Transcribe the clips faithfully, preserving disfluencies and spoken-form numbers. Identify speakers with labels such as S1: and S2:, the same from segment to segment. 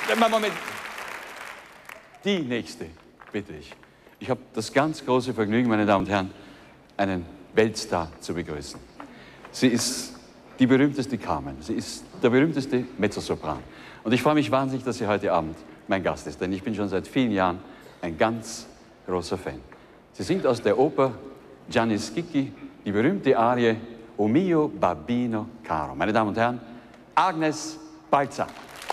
S1: Moment. Die nächste, bitte ich. Ich habe das ganz große Vergnügen, meine Damen und Herren, einen Weltstar zu begrüßen. Sie ist die berühmteste Carmen. Sie ist der berühmteste Mezzosopran. Und ich freue mich wahnsinnig, dass sie heute Abend mein Gast ist, denn ich bin schon seit vielen Jahren ein ganz großer Fan. Sie singt aus der Oper Gianni Schicchi die berühmte Arie O mio babbino caro. Meine Damen und Herren, Agnes Balzer.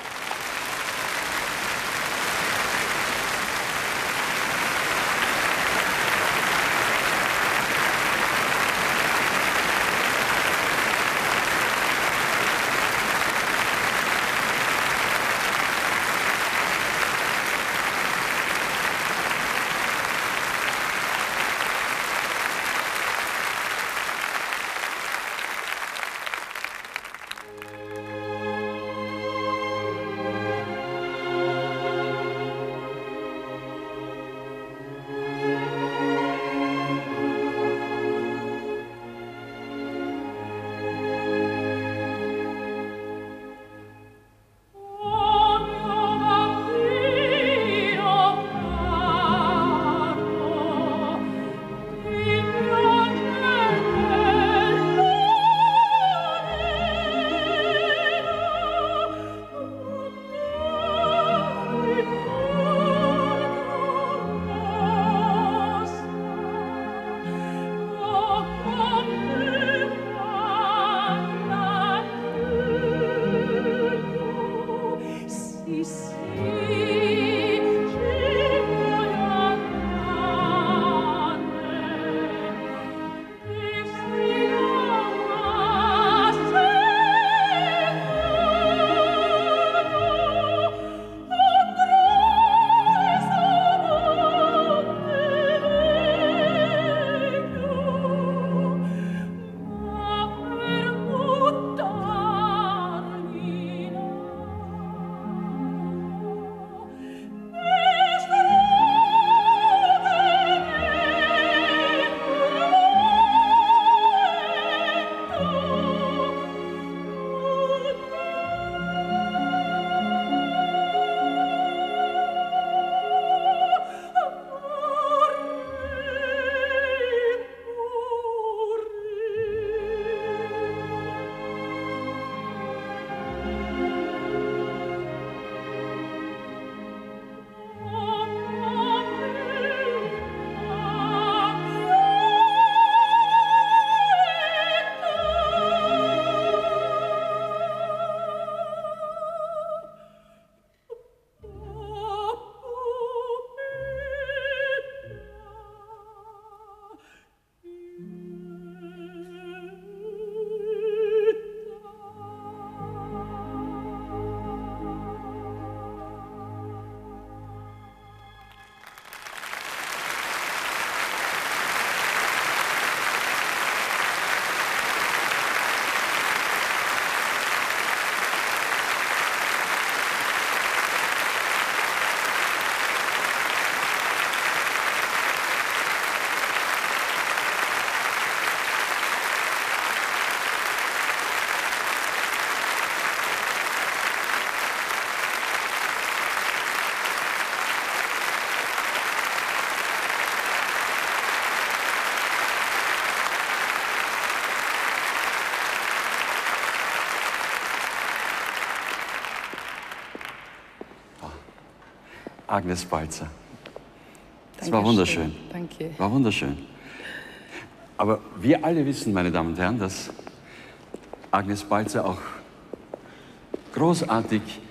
S1: Agnes Balzer. Das war wunderschön.
S2: Danke.
S1: War wunderschön. Aber wir alle wissen, meine Damen und Herren, dass Agnes Balzer auch großartig